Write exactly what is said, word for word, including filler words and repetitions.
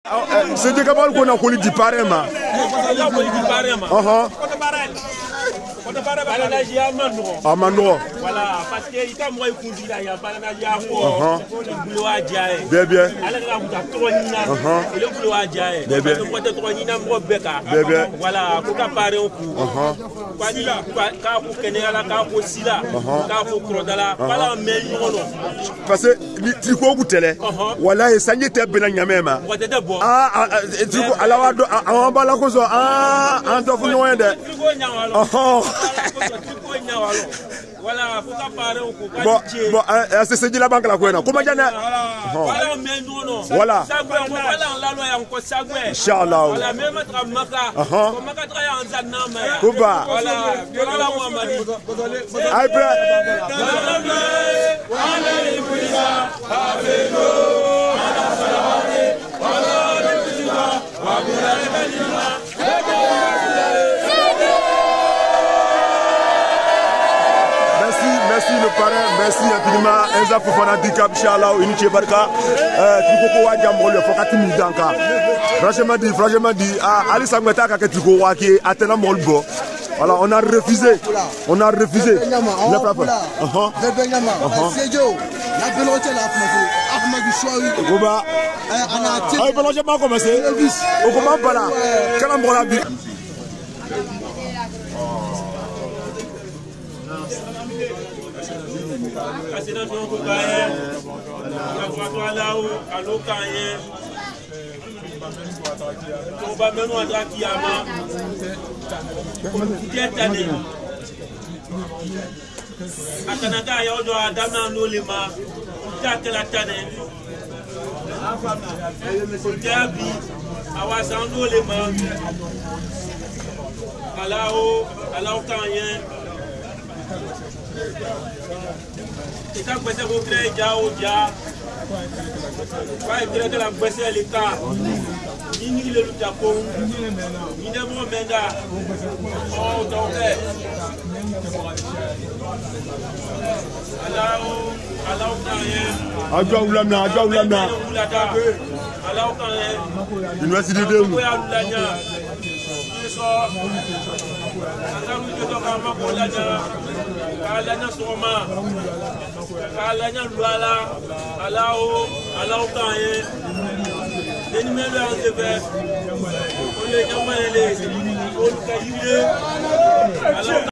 C'est des camarades qu'on a connu du parema. Amano. Voilà, parce que il t'a moi écouté là, il y a pas la dia encore. Le boulot à Diaye. Bien bien. Alors là, vous avez trop nina. Et le boulot à Diaye. Bien bien. Vous avez trop nina mo beka. Bien bien. Voilà, pour comparer au coup. Quoi dit là, quand vous connaissez là, quand vous aussi là, quand vous croisez là, voilà mais non. Parce que tu crois que tu es voilà et ça n'y était bien nyamema. Ah tu crois alors on va la cause ah en doit vous noyer de. Voilà, faut pas parler au coup. Bon, bon, c'est c'est de la banque la couenne. Comment dire? Voilà, mais non, non. Voilà. Inch'Allah. Voilà, même à Maka. Comment tu travailles en Zanama? Kuba. Voilà, voilà, Mohamed. Aïe, prêt. Merci le parrain, merci infiniment. Enza Fofana Dikab, Inch'Allah, Uniche Barka, Trikoko Wadjambo, le Fokati Moudanka. Franchement dit, franchement dit, Ali Sangmeta Kaketiko Waki, Atena Molbo. Voilà, on a refusé. On a refusé. Le frappe. La Béloche là, Ahmed Chouaoui. Goba. Ah, Béloche pas commencé. On commence pas là. Quel endroit la vie? Président de Gougaïen, laboratoire là-haut, à l'Ocaïen, on va mener à Drakiyama, cette année. À Canada, il y a un Adam Nolema, on la tannée. On Gabi, à Wassan Nolema, à là-haut, à l'Ocaïen. Et quand vous avez créé déjà au dia, vous avez créé la boissée à l'état, ni ni le Japon, ni le Momenga. Oh, donc, alors, alors, quand Adja Oulana, Adja Oulana. alors, quand Université de Oulou. Kalanya Soma, Kalanya Luala, Alao, Alao Kanye, les numéros de verre, on les a manés, on les a eu.